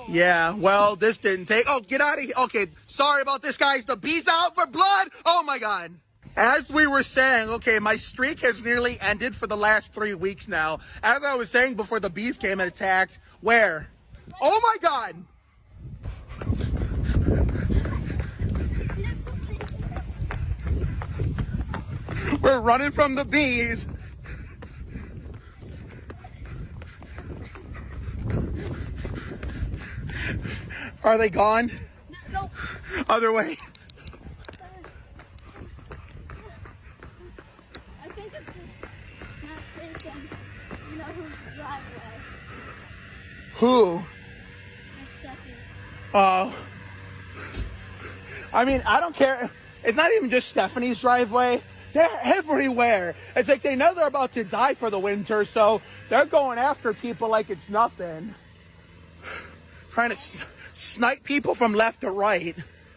Yeah, well, this didn't take... Oh, get out of here. Okay, sorry about this, guys. The bee's out for blood. Oh, my God. As we were saying, okay, my streak has nearly ended for the last 3 weeks now. As I was saying before the bees came and attacked, where? Oh, my God. We're running from the bees. Are they gone? No. Other way. I think it's just not taken, you know, who's driveway. Who? Stephanie. Oh. I mean, I don't care. It's not even just Stephanie's driveway. They're everywhere. It's like they know they're about to die for the winter, so they're going after people like it's nothing. Trying to snipe people from left to right.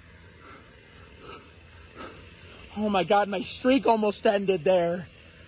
Oh my God, my streak almost ended there.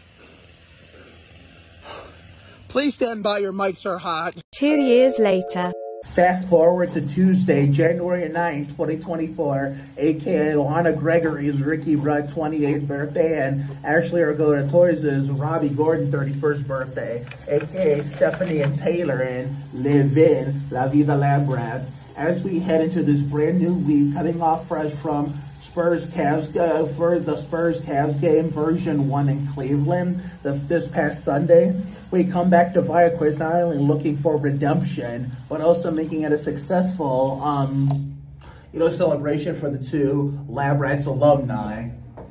Please stand by, your mics are hot. 2 years later. Fast forward to Tuesday, January 9, 2024, aka Oana Gregory's Ricky Rudd 28th birthday, and Ashley Argota Torres' Robbie Gordon 31st birthday, aka Stephanie and Taylor in Live In La Vida Labrat. As we head into this brand new week, cutting off fresh from Spurs-Cavs for the Spurs-Cavs game, version 1 in Cleveland this past Sunday. We come back to Viaquist not only looking for redemption, but also making it a successful, celebration for the two Lab Rats alumni.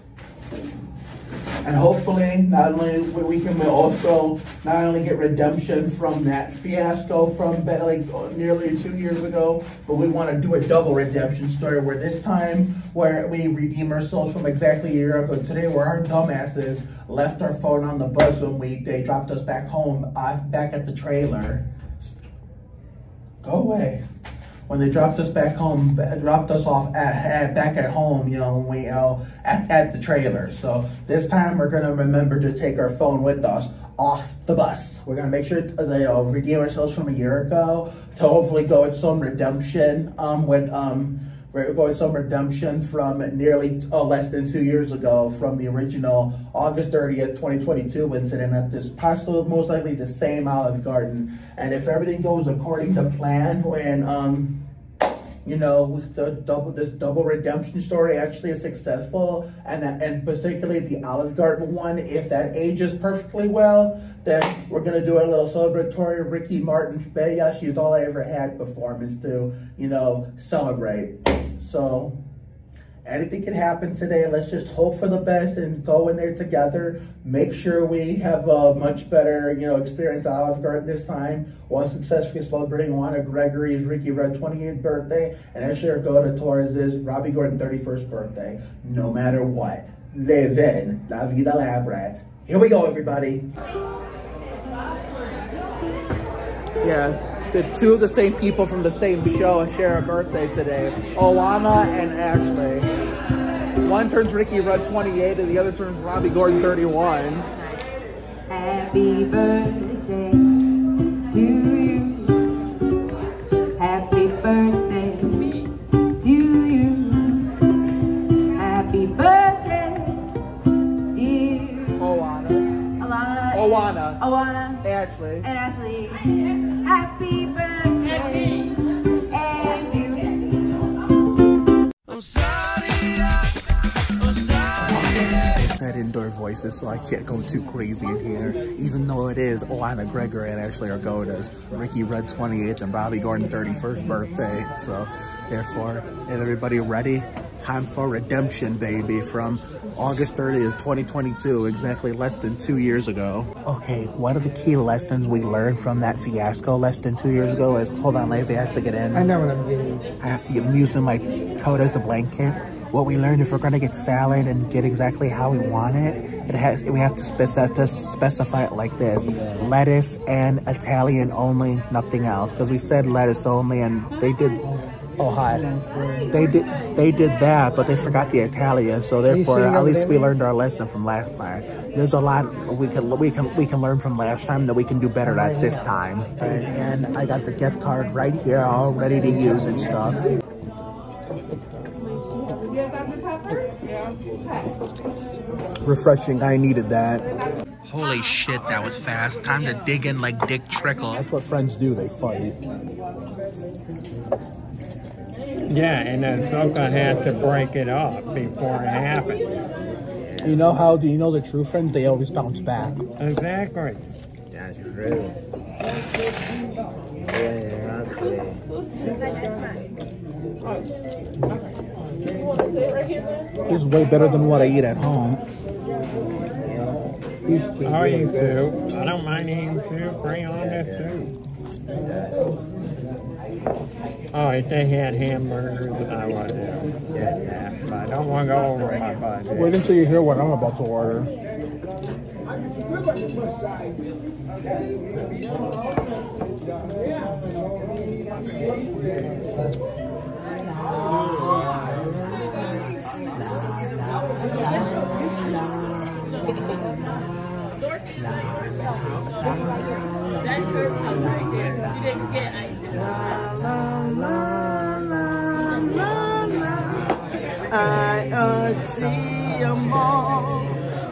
And hopefully, not only we can also not only get redemption from that fiasco from like nearly 2 years ago, but we want to do a double redemption story where this time where we redeem ourselves from exactly a year ago today, where our dumbasses left our phone on the bus when they dropped us back home, back at the trailer. Go away. When they dropped us back home, dropped us off back at home, you know, when we at the trailer. So this time we're gonna remember to take our phone with us off the bus. We're gonna make sure to redeem ourselves from a year ago to hopefully go with some redemption we're going some redemption from nearly less than 2 years ago from the original August 30th, 2022 incident at this possibly most likely the same Olive Garden. And if everything goes according to plan, when this double redemption story actually is successful, and particularly the Olive Garden one, if that ages perfectly well, then we're gonna do a little celebratory Ricky Martin "Bella, She's All I Ever Had" performance to, celebrate. So anything can happen today. Let's just hope for the best and go in there together. Make sure we have a much better, experience at Olive Garden this time, while successfully celebrating Oana Gregory's Ricky Rudd 28th birthday and Ashley Argota Torres' Robbie Gordon 31st birthday. No matter what, live in La Vida Labrat. Here we go, everybody. Yeah. Two of the same people from the same show share a birthday today. Oana and Ashley. One turns Ricky Rudd 28 and the other turns Robbie Gordon 31. Happy birthday to you. Happy birthday to you. Happy birthday, dear Oana, Ashley. and Ashley. Happy birthday, and you. I said indoor voices, so I can't go too crazy in here, even though it is Oana Gregory and Ashley Argota's Ricky Rudd 28th and Robbie Gordon 31st birthday. So therefore, is everybody ready? Time for redemption, baby, from August 30th, 2022, exactly less than 2 years ago. Okay, one of the key lessons we learned from that fiasco less than 2 years ago is, hold on, Lazy has to get in. I know what I'm getting. I have to get using my coat as the blanket. What we learned, if we're gonna get salad and get exactly how we want it, we have to specify it like this: lettuce and Italian only, nothing else. Because we said lettuce only, and they did Oh, hi. They did that, but they forgot the Italian. So therefore, at least we learned our lesson from last time. There's a lot we can learn from last time that we can do better at this time. Right? And I got the gift card right here, all ready to use and stuff. Refreshing. I needed that. Holy shit, that was fast. Time to dig in like Dick Trickle. That's what friends do. They fight. Yeah, and then Soka had to break it off before it happened. You know how, do you know the true friends? They always bounce back. Exactly. That's true. This is way better than what I eat at home. I'll eat soup. I don't mind eating soup. Bring on this soup. Oh, if they had hamburgers, I would do. Yeah, but I don't want to go over my budget. Wait until you hear what I'm about to order. That's her color right there. You didn't get ice. I see them all.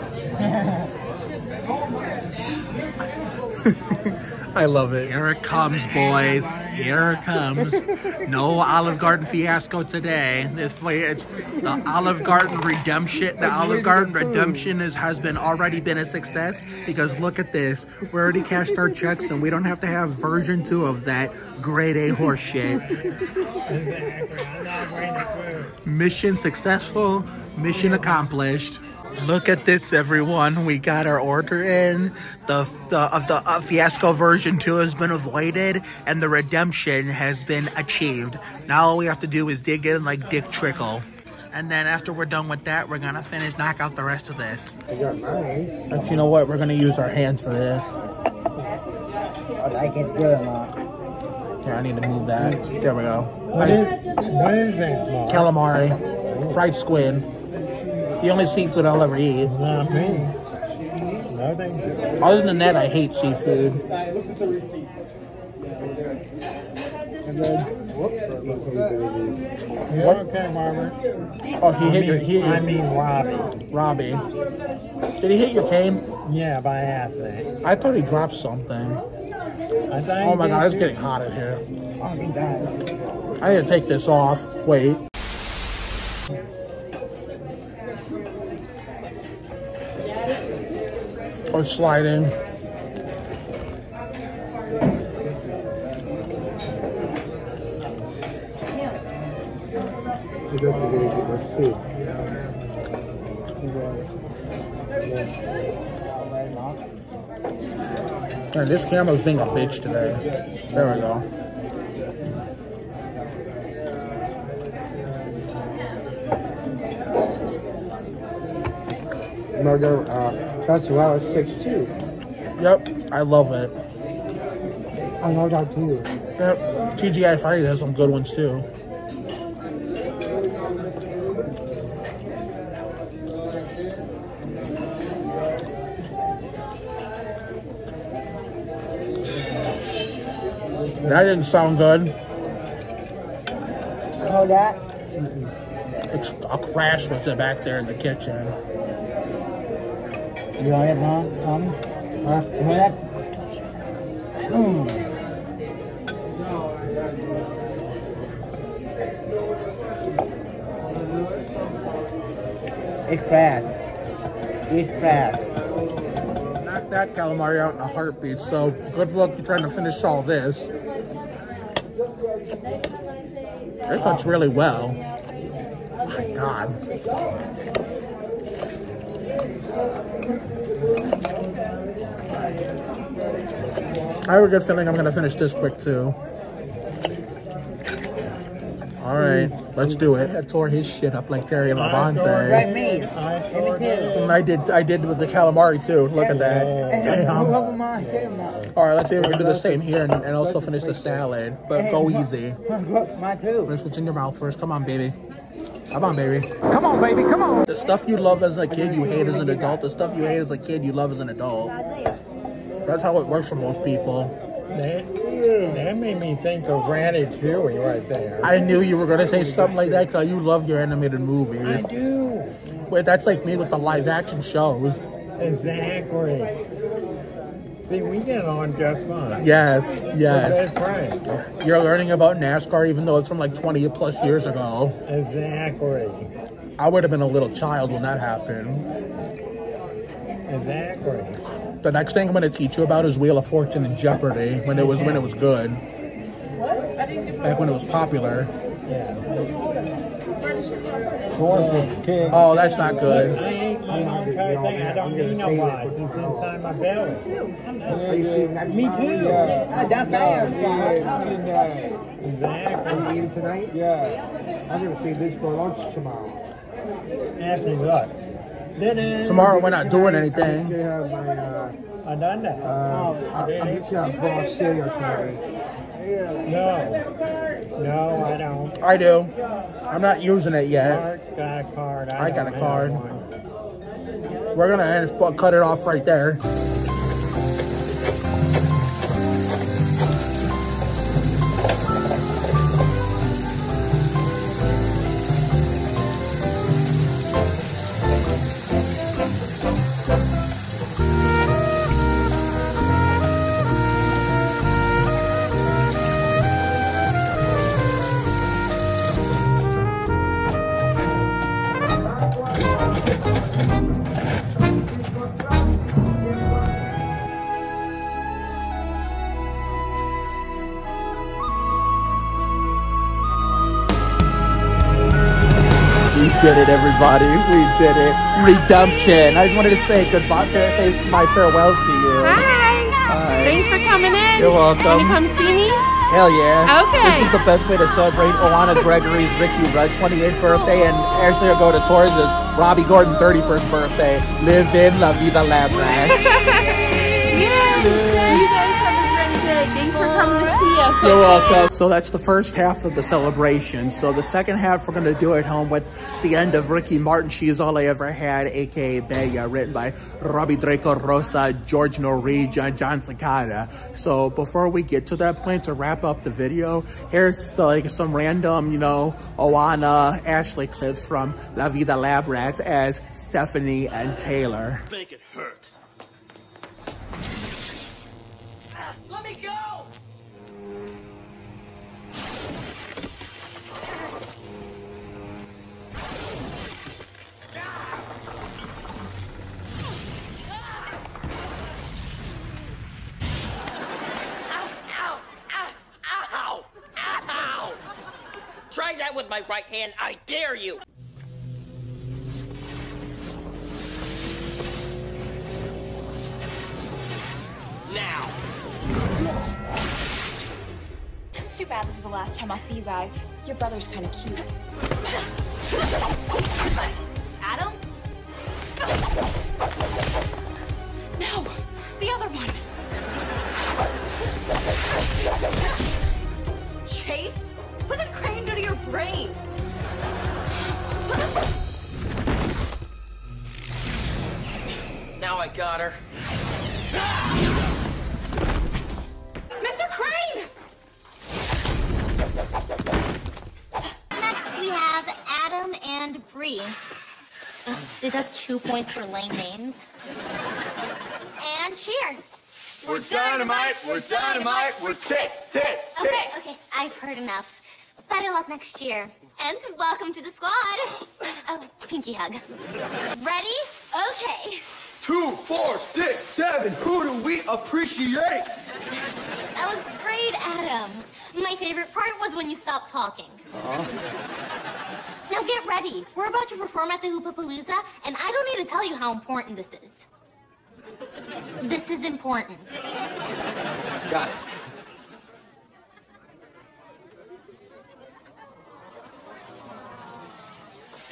I love it. Here it comes, boys. Here it comes. No Olive Garden Fiasco today. It's the Olive Garden Redemption. The Olive Garden Redemption has already been a success because look at this. We already cashed our checks and we don't have to have version 2 of that grade A horse shit. Mission successful. Mission accomplished. Look at this, everyone. We got our order in. The Fiasco version 2 has been avoided, and the redemption has been achieved. Now all we have to do is dig in like Dick Trickle. And then after we're done with that, we're gonna knock out the rest of this. I got money. But you know what? We're gonna use our hands for this. I like it good, Mom. Here, I need to move that. There we go. What is that, Mom? Calamari, fried squid. The only seafood I'll ever eat. Not me. No, thank you. Other than that, I hate seafood. You okay, Robert? Oh, he hit your... I mean Robbie. Robbie. Did he hit your cane? Yeah, by accident. I thought he dropped something. Oh my god, it's getting hot in here. Oh, my God. I need to take this off. Wait. Or sliding. Man, this camera's being a bitch today. There we go. Murder, Festival is 6-2. Yep, I love it. I love that too. Yep, TGI Fridays has some good ones too. That didn't sound good. Oh, that? A crash was back there in the kitchen. You want it, Mom? Huh? You want that? It's fast. It's fast. Knock that calamari out in a heartbeat, so good luck trying to finish all this. This looks really well. Oh my god. I have a good feeling I'm going to finish this quick too. All right, let's do it. I tore his shit up like Terry Labonte. I did with the calamari too. Look at that. Damn. All right, let's see if we can do the same here and also finish the salad. But go easy. Mine too. Finish what's in your mouth first. Come on, baby. Come on, baby. Come on, baby. Come on. The stuff you love as a kid, you hate as an adult. The stuff you hate as a kid, you love as an adult. That's how it works for most people. That made me think of Ratatouille right there. I knew you were going to say something like that because you love your animated movies. I do. But that's like me with the live action shows. Exactly. See, we get on just fine. Yes, yes. That's right. You're learning about NASCAR even though it's from like 20 plus years ago. Exactly. I would have been a little child when that happened. Exactly. The next thing I'm going to teach you about is Wheel of Fortune and Jeopardy when it was good. Back when it was popular. Yeah. Oh, that's not good. I ate my entire thing. I don't need no watch. It's inside my belly. Me too. That bad. Exactly. Are you eating tonight? Yeah. I'm going to save this for lunch tomorrow. Ask me what? Tomorrow we're not doing anything. I have my, I done that. I'm just going to boil cereal tonight. No, I don't. I do. I'm not using it yet. Mark got a card. I got a don't card. have one. We're going to cut it off right there. We did it, everybody. We did it. Redemption. I just wanted to say goodbye. Say my farewells to you. Hi. Thanks for coming in. You're welcome. Want to come see me? Hell yeah. Okay. This is the best way to celebrate Oana Gregory's Ricky 28th birthday and Ashley Argota Torres' Robbie Gordon 31st birthday. Live in La Vida Lab Rats. Yes. You guys have a great day. Thanks for coming to see us. You're welcome. So that's the first half of the celebration. So the second half, we're going to do it home with the end of Ricky Martin, She Is All I Ever Had, a.k.a. Bella, written by Robbie Draco Rosa, George Norrie, John Cicada. So before we get to that point, to wrap up the video, here's some random, Oana, Ashley clips from La Vida Lab Rats as Stephanie and Taylor. Make it hurt. Let me go! Ow! Try that with my right hand, I dare you! Now! Too bad this is the last time I'll see you guys. Your brother's kind of cute. Adam? No, the other one. Chase? Put a crane into your brain. Now I got her. Mr. Crane! Next we have Adam and Bree. Deduct 2 points for lame names. And cheer. We're dynamite, we're tick. Okay, I've heard enough. Better luck next year. And welcome to the squad. Oh, pinky hug. Ready? Okay. 2, 4, 6, 7, who do we appreciate? That was great, Adam. My favorite part was when you stopped talking. Now get ready. We're about to perform at the Hoopapalooza, and I don't need to tell you how important this is. This is important. Got it.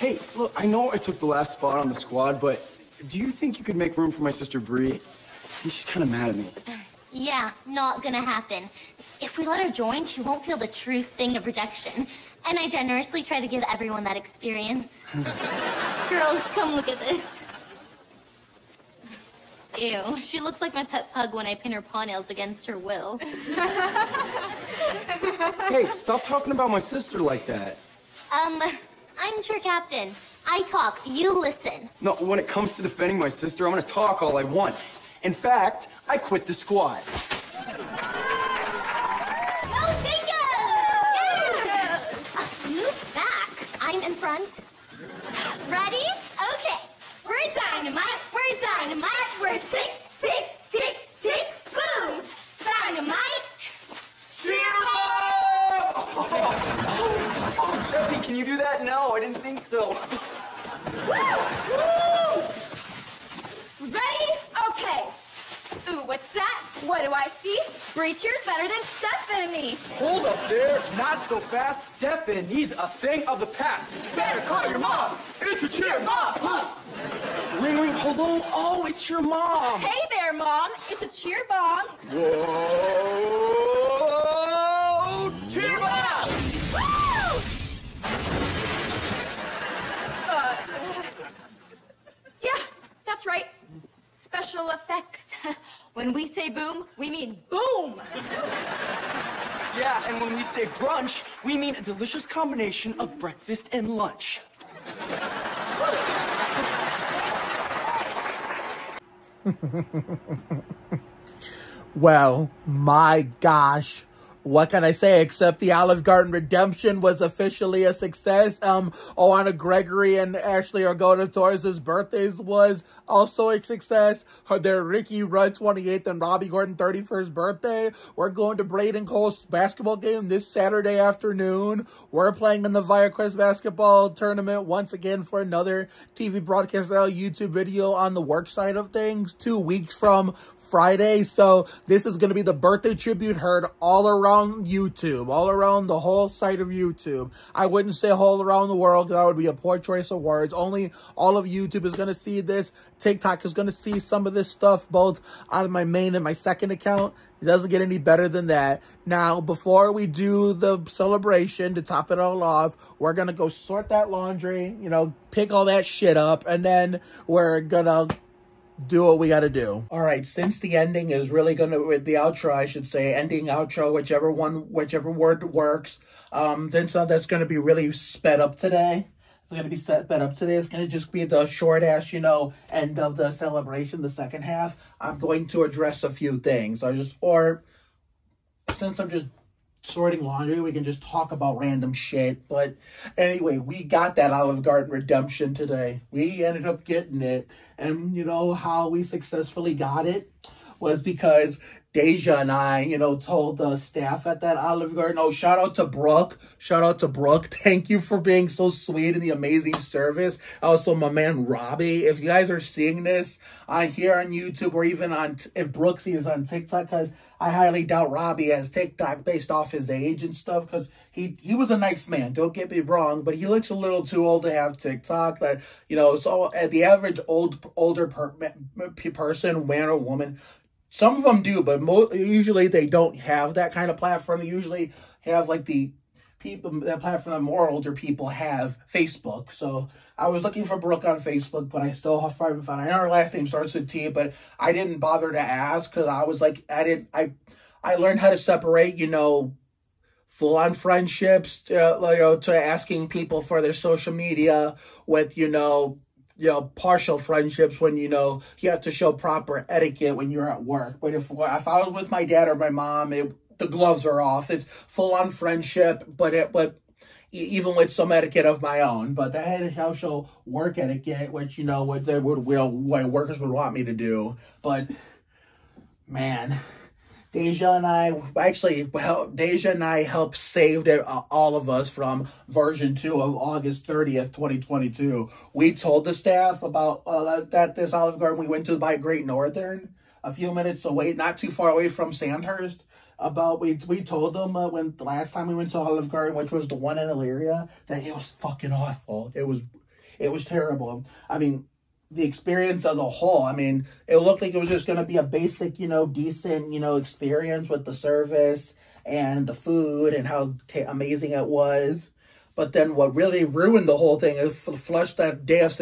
Hey, look, I know I took the last spot on the squad, but do you think you could make room for my sister Bree? I think she's kind of mad at me. Yeah, not gonna happen. If we let her join, she won't feel the true sting of rejection. And I generously try to give everyone that experience. Girls, come look at this. Ew, she looks like my pet pug when I pin her paw nails against her will. Hey, stop talking about my sister like that. I'm cheer captain. I talk, you listen. No, when it comes to defending my sister, I'm gonna talk all I want. In fact, I quit the squad. Oh, Jacob! Move back. I'm in front. Ready? Okay. We're dynamite, we're tick, tick, tick, tick, boom! Dynamite! Cheer up! Oh, Steffi, can you do that? No, I didn't think so. Woo! Ready? Okay. Ooh, what's that? What do I see? Bree cheers better than Stephanie. Hold up there. Not so fast. Stephanie's a thing of the past. Better call your mom. It's a cheer, mom. Ring, ring, hello. Oh, it's your mom. Hey there, Mom. It's a cheer bomb. Whoa! Cheer bomb! Woo! Yeah, that's right. Special effects. When we say boom, we mean boom. Yeah, and when we say brunch, we mean a delicious combination of breakfast and lunch. Well, my gosh. What can I say except the Olive Garden redemption was officially a success. Oana Gregory and Ashley Argota Torres' birthdays was also a success. Their Ricky Rudd 28th and Robbie Gordon 31st birthday. We're going to Braden Cole's basketball game this Saturday afternoon. We're playing in the ViaQuest basketball tournament once again for another TV broadcast style YouTube video on the work side of things 2 weeks from Friday. So this is going to be the birthday tribute heard all around YouTube, all around the whole site of YouTube. I wouldn't say all around the world, that would be a poor choice of words. Only all of YouTube is going to see this. TikTok is going to see some of this stuff both on my main and my second account. It doesn't get any better than that. Now, before we do the celebration, to top it all off, we're going to go sort that laundry, you know, pick all that shit up, and then we're going to do what we got to do. All right, since the ending is really going to, with the outro, I should say, ending, outro, whichever word works, since that's going to be really sped up today. It's going to be sped up today. It's going to just be the short ass, you know, end of the celebration, the second half. I'm going to address a few things. Or since I'm just sorting laundry, we can just talk about random shit. But anyway, we got that Olive Garden redemption today. We ended up getting it. And you know how we successfully got it was because Deja and I, you know, told the staff at that Olive Garden. Oh, shout out to Brooke. Shout out to Brooke. Thank you for being so sweet and the amazing service. Also, my man Robbie. If you guys are seeing this here on YouTube, or even on, if Brooksy is on TikTok, because I highly doubt Robbie has TikTok based off his age and stuff, because he was a nice man. Don't get me wrong, but he looks a little too old to have TikTok. That, you know, so the average older person, man or woman, some of them do, but usually they don't have that kind of platform. They usually have like the people, that platform that more older people have, Facebook. So I was looking for Brooke on Facebook, but I still haven't found her. I know her last name starts with T, but I didn't bother to ask because I was like, I learned how to separate, you know, full-on friendships to asking people for their social media with, you know, partial friendships when, you know, you have to show proper etiquette when you're at work. But if I was with my dad or my mom, the gloves are off. It's full-on friendship, but even with some etiquette of my own. But I had to show work etiquette, which, you know, what workers would want me to do. But, man, Deja and I helped save all of us from version 2 of August 30th, 2022. We told the staff about that this Olive Garden we went to by Great Northern, a few minutes away, not too far away from Sandhurst. We told them when the last time we went to Olive Garden, which was the one in Elyria, that it was fucking awful. It It was terrible. I mean, the experience of the whole, I mean, it looked like it was just going to be a basic, you know, decent, you know, experience with the service and the food and how amazing it was. But then what really ruined the whole thing is flushed that day of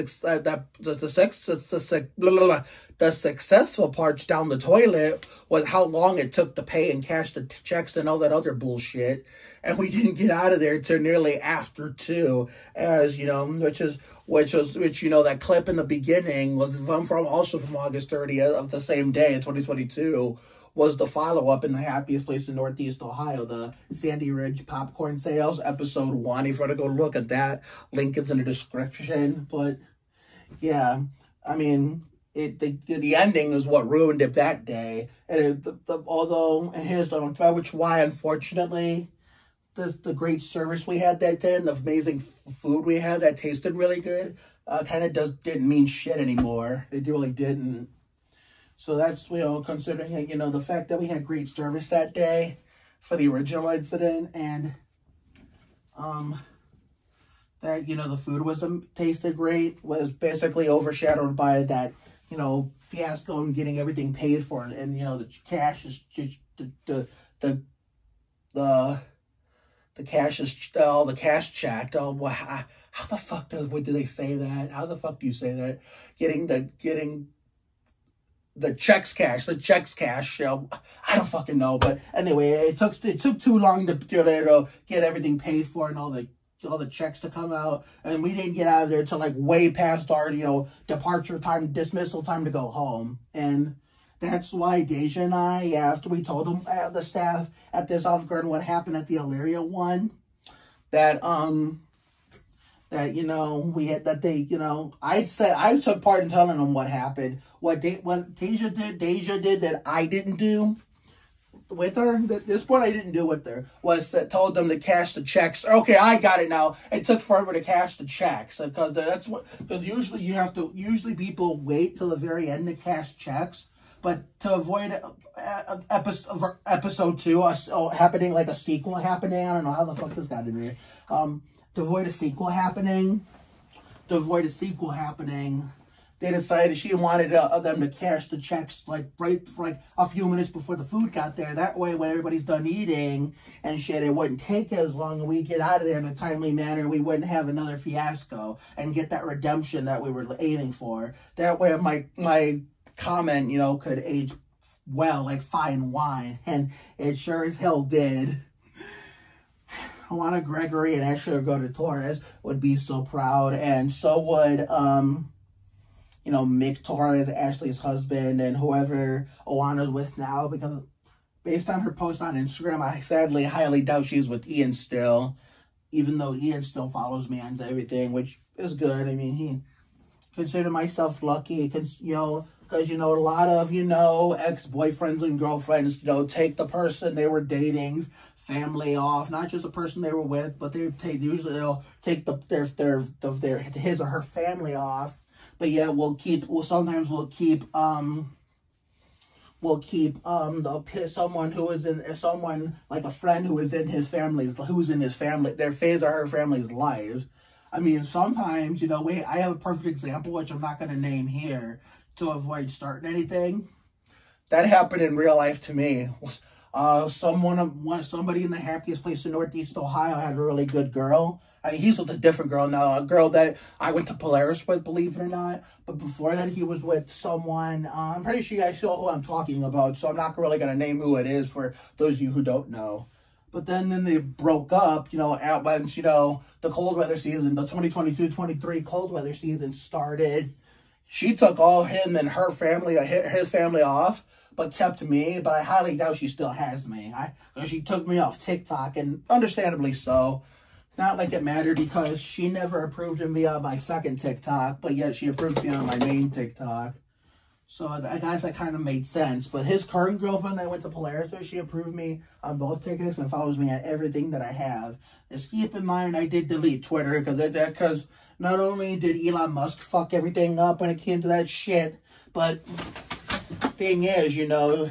the successful parts down the toilet was how long it took to pay and cash the checks and all that other bullshit. And we didn't get out of there till nearly after 2, as you know, which you know, that clip in the beginning was also from August 30th of the same day in 2022. Was the follow-up in the happiest place in Northeast Ohio, the Sandy Ridge popcorn sales, episode 1. If you want to go look at that, link is in the description. But yeah, I mean, the ending is what ruined it that day. And unfortunately, the great service we had that day and the amazing food we had that tasted really good, kind of didn't mean shit anymore. It really didn't. So that's, you know, considering, you know, the fact that we had great service that day for the original incident, and that, you know, the food tasted great, was basically overshadowed by that, you know, fiasco and getting everything paid for, and you know, the cash is just the cash is all the cash checked. Oh, how the fuck do they say that? How the fuck do you say that? Getting the checks cash, you know, I don't fucking know. But anyway, it took too long to get everything paid for and all the checks to come out, and we didn't get out of there till like way past our, you know, departure time, dismissal time to go home. And that's why Deja and I, after we told them, the staff at this Olive Garden, what happened at the Elyria one, that you know, I took part in telling them what happened. What Deja did that I didn't do with her, this point I didn't do with her, was that told them to cash the checks. Okay, I got it now. It took forever to cash the checks, because usually people wait till the very end to cash checks. But to avoid episode 2 happening, like a sequel happening, I don't know how the fuck this got in there. To avoid a sequel happening, they decided she wanted them to cash the checks like a few minutes before the food got there. That way, when everybody's done eating and shit, it wouldn't take as long, and we get out of there in a timely manner. We wouldn't have another fiasco and get that redemption that we were aiming for. That way, my comment, you know, could age well like fine wine, and it sure as hell did. Oana Gregory and actually Argota Torres would be so proud, and so would, you know, Mick Torres, Ashley's husband, and whoever Oana's with now, because based on her post on Instagram, I sadly highly doubt she's with Ian still, even though Ian still follows me on everything, which is good. I mean, he consider myself lucky, because, you know, a lot of, you know, ex-boyfriends and girlfriends, you know, take the person they were dating family off, not just the person they were with, but they'll take his or her family off. But yeah, sometimes we'll keep someone like a friend who's in his family, their phase or her family's lives. I mean, sometimes, you know, I have a perfect example, which I'm not going to name here to avoid starting anything. That happened in real life to me. Somebody in the happiest place in Northeast Ohio had a really good girl. I mean, he's with a different girl now, a girl that I went to Polaris with, believe it or not. But before that, he was with someone, I'm pretty sure you guys know who I'm talking about, so I'm not really going to name who it is for those of you who don't know. But then they broke up, you know, once, you know, the cold weather season, the 2022-23 cold weather season started. She took all him and her family, his family off, but kept me. But I highly doubt she still has me. She took me off TikTok, and understandably so. Not like it mattered, because she never approved of me on my second TikTok, but yet she approved me on my main TikTok. So I guess that kind of made sense. But his current girlfriend I went to Polaris with, she approved me on both tickets and follows me on everything that I have. Just keep in mind, I did delete Twitter, because not only did Elon Musk fuck everything up when it came to that shit, but thing is, you know,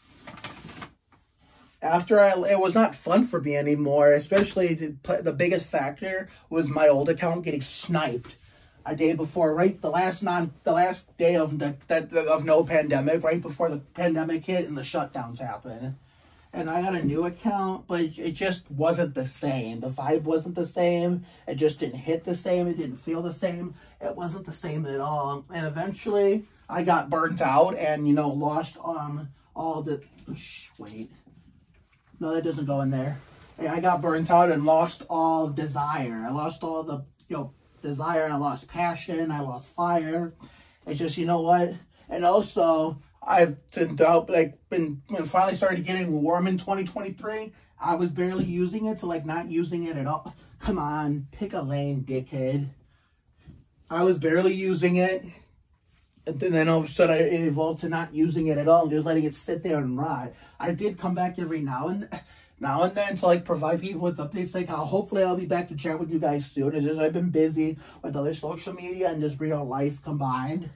it was not fun for me anymore, especially the biggest factor was my old account getting sniped. a day before, right? The last day of no pandemic, right before the pandemic hit and the shutdowns happened. And I got a new account, but it just wasn't the same. The vibe wasn't the same. It just didn't hit the same. It didn't feel the same. It wasn't the same at all. And eventually, I got burnt out and, you know, lost all the... Wait. No, that doesn't go in there. I got burnt out and lost all desire. I lost all the, you know, desire. I lost passion. I lost fire. It's just, you know what? And also... I've been finally started getting warm in 2023. I was barely using it to like not using it at all. Come on, pick a lane, dickhead. I was barely using it. And then all of a sudden it evolved to not using it at all and just letting it sit there and rot. I did come back every now and then to like provide people with updates. Like how hopefully I'll be back to chat with you guys soon. It's just I've been busy with other social media and just real life combined.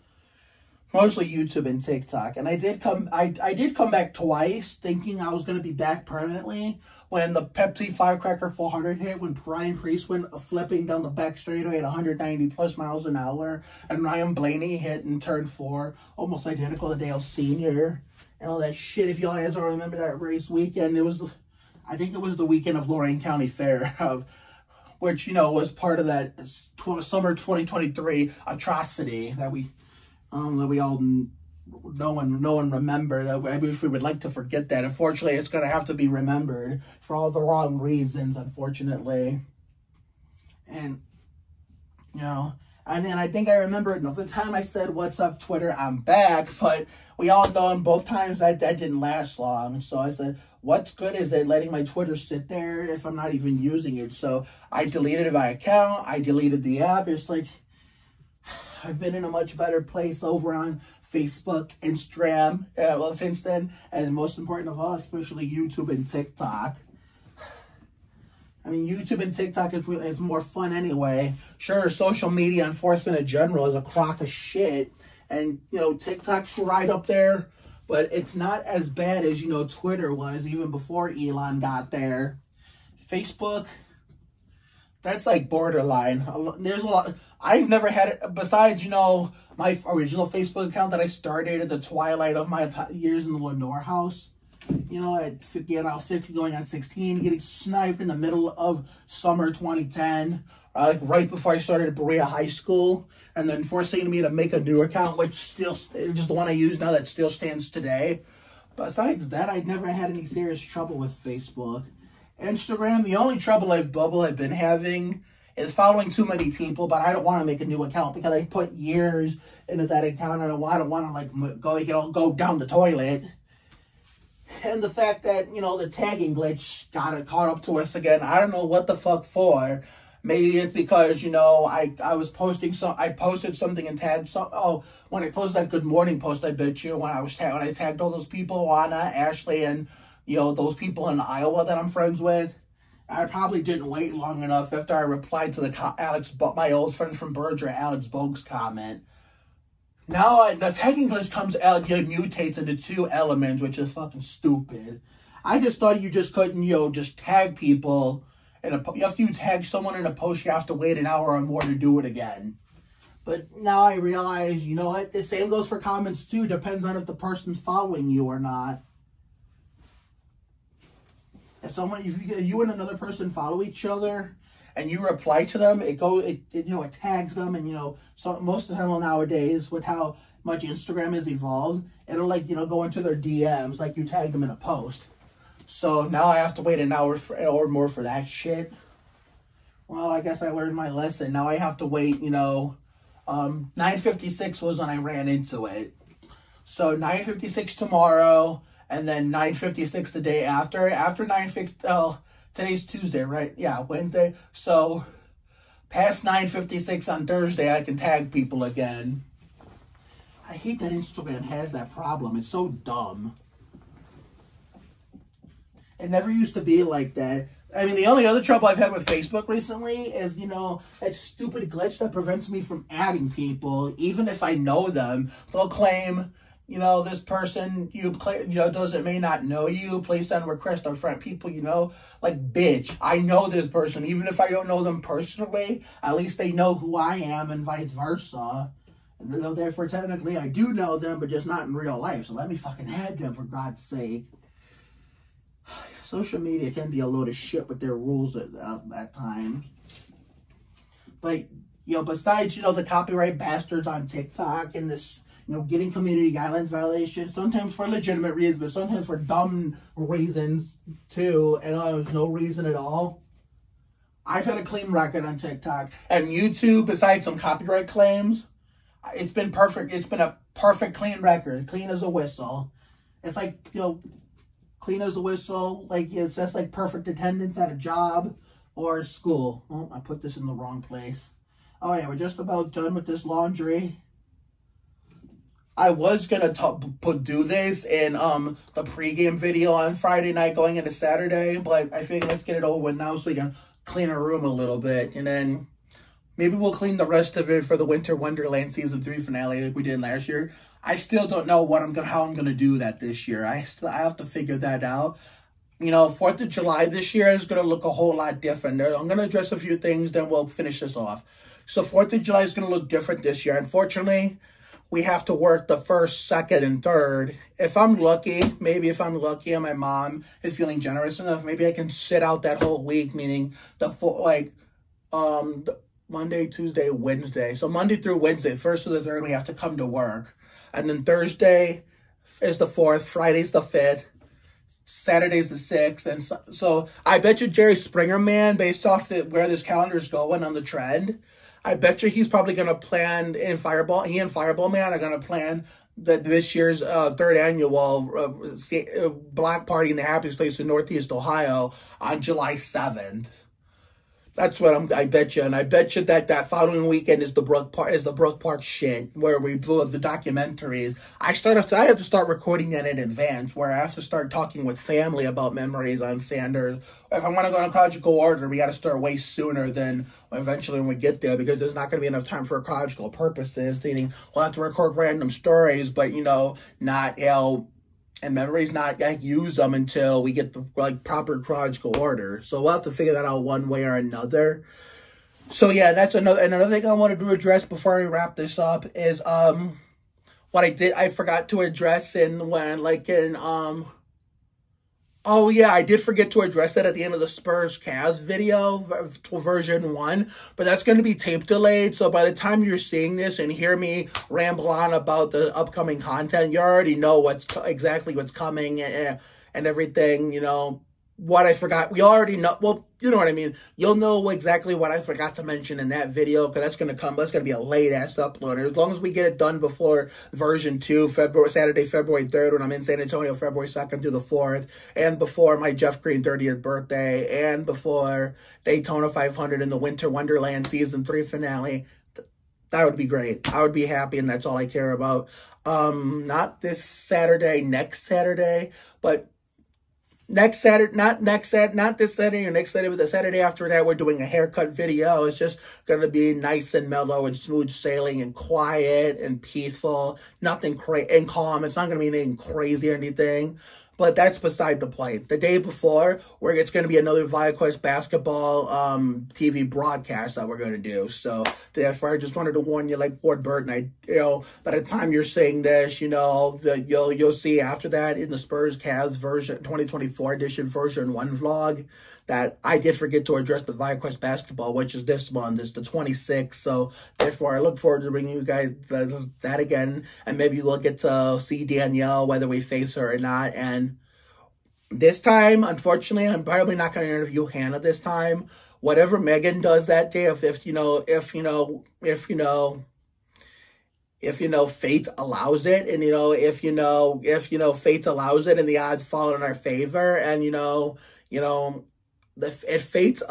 Mostly YouTube and TikTok. And I did come back twice thinking I was going to be back permanently when the Pepsi Firecracker 400 hit, when Ryan Priest went flipping down the back straightaway at 190 plus miles an hour, and Ryan Blaney hit in turn 4, almost identical to Dale Sr. and all that shit. If y'all guys all remember that race weekend, I think it was the weekend of Lorain County Fair, which, you know, was part of that summer 2023 atrocity that we all know and remember. That I wish we would like to forget that. Unfortunately, it's going to have to be remembered for all the wrong reasons, unfortunately. And, you know, and then I think I remember another time I said, "What's up, Twitter? I'm back." But we all know in both times that didn't last long. So I said, what's good is it letting my Twitter sit there if I'm not even using it? So I deleted my account. I deleted the app. It's like... I've been in a much better place over on Facebook, Instagram, since then, and most important of all, especially YouTube and TikTok. I mean, YouTube and TikTok is more fun anyway. Sure, social media enforcement in general is a crock of shit, and, you know, TikTok's right up there, but it's not as bad as, you know, Twitter was even before Elon got there. Facebook... that's like borderline. There's a lot. I've never had it besides, you know, my original Facebook account that I started at the twilight of my years in the Lenore house. You know, I was 15 going on 16, getting sniped in the middle of summer 2010, like right before I started at Berea High School, and then forcing me to make a new account, which still, just the one I use now that still stands today. Besides that, I'd never had any serious trouble with Facebook. Instagram, the only bubble I've been having is following too many people, but I don't want to make a new account because I put years into that account and I don't want to like go down the toilet. And the fact that, you know, the tagging glitch caught up to us again, I don't know what the fuck for. Maybe it's because, you know, I was posting I posted something and tagged when I posted that good morning post, I bet you, when I tagged all those people, Oana, Ashley, and, you know, those people in Iowa that I'm friends with. I probably didn't wait long enough after I replied to my old friend from Berger, Alex Bogue's comment. Now the tagging glitch mutates into 2 elements, which is fucking stupid. I just thought you just couldn't, you know, just tag people. After you tag someone in a post, you have to wait an hour or more to do it again. But now I realize, you know what, the same goes for comments too. Depends on if the person's following you or not. If you and another person follow each other and you reply to them, it tags them, and, you know, so most of the time nowadays with how much Instagram has evolved, it'll, like, you know, go into their DMs like you tagged them in a post. So now I have to wait an hour or more for that shit. Well, I guess I learned my lesson. Now I have to wait, you know, 9:56 was when I ran into it. So 9:56 tomorrow. And then 9:56 the day after. After 9:50, today's Tuesday, right? Yeah, Wednesday. So past 9:56 on Thursday, I can tag people again. I hate that Instagram has that problem. It's so dumb. It never used to be like that. I mean, the only other trouble I've had with Facebook recently is, you know, that stupid glitch that prevents me from adding people. Even if I know them, they'll claim you know, this person may not know you, please send a request on friend people, you know, like, bitch, I know this person. Even if I don't know them personally, at least they know who I am and vice versa. And therefore, technically, I do know them, but just not in real life. So let me fucking add them, for God's sake. Social media can be a load of shit with their rules at times. But, you know, besides, you know, the copyright bastards on TikTok and this, you know, getting community guidelines violations, sometimes for legitimate reasons, but sometimes for dumb reasons, too, and there's no reason at all. I've had a clean record on TikTok. And YouTube, besides some copyright claims, it's been perfect. It's been a perfect clean record. Clean as a whistle. It's like, you know, clean as a whistle. Like, it's just like perfect attendance at a job or school. Oh, I put this in the wrong place. Oh, yeah, we're just about done with this laundry. I was going to do this in the pregame video on Friday night going into Saturday, but I figured let's get it over with now so we can clean our room a little bit. And then maybe we'll clean the rest of it for the Winter Wonderland Season 3 finale like we did last year. I still don't know how I'm going to do that this year. I have to figure that out. You know, 4th of July this year is going to look a whole lot different. I'm going to address a few things, then we'll finish this off. So 4th of July is going to look different this year. Unfortunately, we have to work the 1st, 2nd, and 3rd. If I'm lucky, maybe if I'm lucky and my mom is feeling generous enough, maybe I can sit out that whole week, meaning Monday, Tuesday, Wednesday. So Monday through Wednesday, 1st to the 3rd, we have to come to work. And then Thursday is the 4th, Friday's the 5th, Saturday's the 6th. And so I bet you Jerry Springer, man, based off where this calendar's going on the trend, I bet you he's probably going to plan in Fireball. He and Fireball Man are going to plan this year's 3rd annual Black Party in the Happiest Place in Northeast Ohio on July 7th. That's what I bet you. And I bet you that following weekend is the Brook Park shit where we blew up the documentaries. I have to start recording that in advance, where I have to start talking with family about memories on Sanders. If I want to go in chronological order, we got to start way sooner than eventually when we get there, because there's not going to be enough time for chronological purposes. Meaning we'll have to record random stories, but, you know, not, you know, and memories not use them until we get the proper chronological order. So we'll have to figure that out one way or another. So yeah, that's another thing I wanted to address before we wrap this up is what I forgot to address oh yeah, I did forget to address that at the end of the Spurs Cavs video, version 1, but that's going to be tape delayed. So by the time you're seeing this and hear me ramble on about the upcoming content, you already know exactly what's coming and everything, you know. What I forgot, we already know, well, you know what I mean. You'll know exactly what I forgot to mention in that video, because that's going to be a late-ass upload. And as long as we get it done before version 2, Saturday, February 3rd, when I'm in San Antonio, February 2nd through the 4th, and before my Jeff Green 30th birthday, and before Daytona 500 and the Winter Wonderland Season 3 finale, that would be great. I would be happy, and that's all I care about. Not this Saturday, next Saturday, but next Saturday, not this Saturday or next Saturday, but the Saturday after that, we're doing a haircut video. It's just going to be nice and mellow and smooth sailing and quiet and peaceful. Nothing and calm. It's not going to be anything crazy or anything. But that's beside the point. The day before, it's going to be another ViaQuest basketball TV broadcast that we're going to do. So therefore, I just wanted to warn you, like Ward Burton, by the time you're saying this, you know, you'll see after that in the Spurs Cavs version 2024 edition version 1 vlog that I did forget to address the ViaQuest basketball, which is this month. It's the 26th. So therefore, I look forward to bringing you guys that again, and maybe we'll get to see Danielle, whether we face her or not. And this time, unfortunately, I'm probably not going to interview Hannah this time. Whatever Megan does that day, if fate allows it, and if fate allows it, and the odds fall in our favor, and if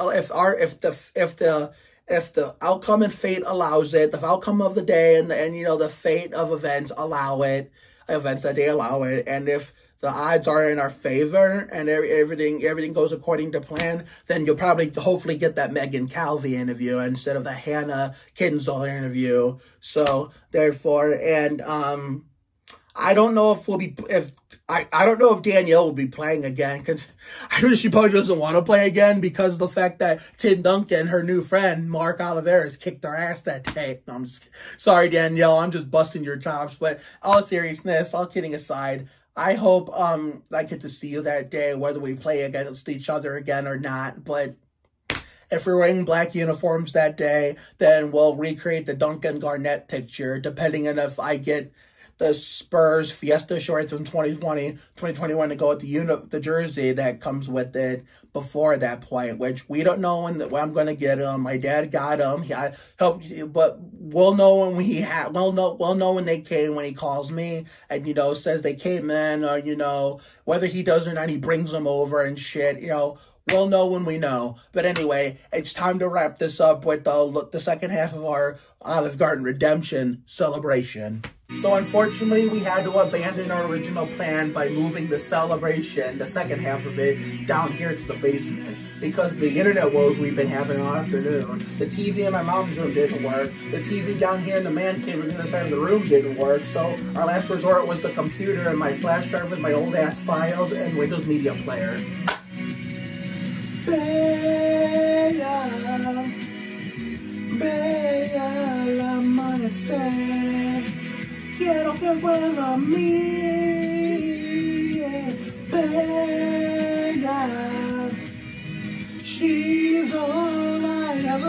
the outcome and fate allows it, the outcome of the day and the fate of events that they allow it, and if the odds are in our favor and everything goes according to plan, then you'll hopefully get that Megan Calvi interview instead of the Hannah Kinsel interview. So therefore, and I don't know if I don't know if Danielle will be playing again, because I know she probably doesn't want to play again because of the fact that Tim Duncan, her new friend, Mark Oliveras, kicked her ass that day. No, I'm just sorry, Danielle. I'm just busting your chops. But all seriousness, all kidding aside, I hope I get to see you that day, whether we play against each other again or not. But if we're wearing black uniforms that day, then we'll recreate the Duncan Garnett picture, depending on if I get the Spurs Fiesta shorts from 2021 to go with the jersey that comes with it before that point, which we don't know when I'm going to get them. My dad got them. I hope, but we'll know when we'll know when they came, when he calls me and, you know, says they came in, or, you know, whether he does or not, he brings them over and shit, you know. We'll know when we know. But anyway, it's time to wrap this up with the second half of our Olive Garden redemption celebration. So unfortunately, we had to abandon our original plan by moving the celebration, the second half of it, down here to the basement. Because of the internet woes we've been having all afternoon. The TV in my mom's room didn't work. The TV down here in the man cave on the other side of the room didn't work. So our last resort was the computer and my flash drive with my old ass files and Windows Media Player. Bella, bella al amanecer, quiero que vuelva a mí. Bella, she's all I ever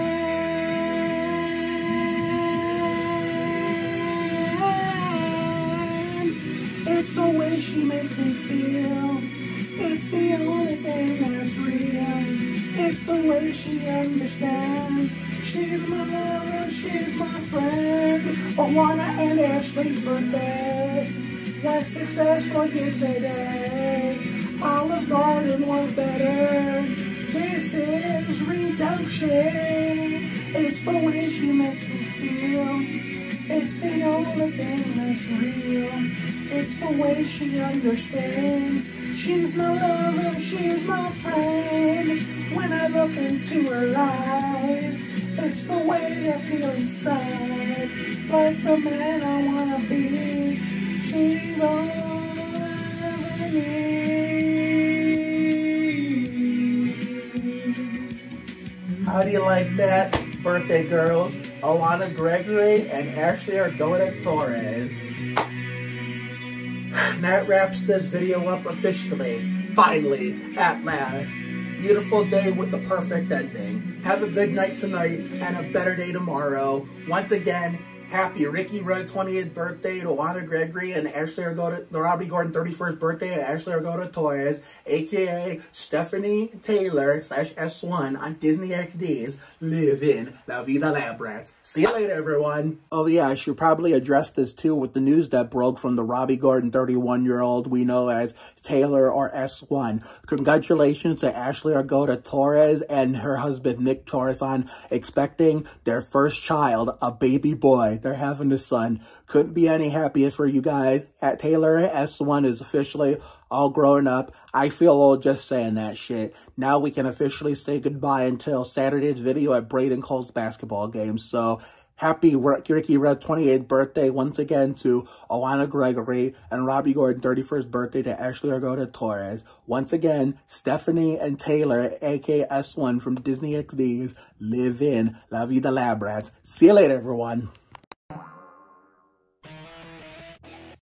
had. It's the way she makes me feel. It's the only thing that's real. It's the way she understands. She's my lover, she's my friend. Oana and Ashley's birthday. What success for you today? Olive Garden was better. This is redemption. It's the way she makes me feel. It's the only thing that's real. It's the way she understands. She's my lover, she's my friend. When I look into her eyes, it's the way I feel inside. Like the man I wanna be. She's all I ever need. How do you like that, birthday girls? Oana Gregory and Ashley Argota Torres. And that wraps this video up officially. Finally, at last. Beautiful day with the perfect ending. Have a good night tonight and a better day tomorrow. Once again, happy Ricky Rudd 20th birthday to Oana Gregory and Ashley Argota, the Robbie Gordon 31st birthday to Ashley Argota Torres, aka Stephanie Taylor / S1 on Disney XD's Live in La Vida Labrats. See you later, everyone. Oh yeah, I should probably address this too with the news that broke from the Robbie Gordon 31-year-old we know as Taylor or S1. Congratulations to Ashley Argota Torres and her husband Nick Torres on expecting their first child, a baby boy. They're having a son. Couldn't be any happier for you guys. At Taylor S1 is officially all grown up. I feel old just saying that shit. Now we can officially say goodbye until Saturday's video at Braden Cole's basketball game. So happy Ricky Rudd 28th birthday once again to Oana Gregory and Robbie Gordon 31st birthday to Ashley Argota Torres. Once again, Stephanie and Taylor, aka S1 from Disney XD's Live in La Vida Labrats. See you later, everyone.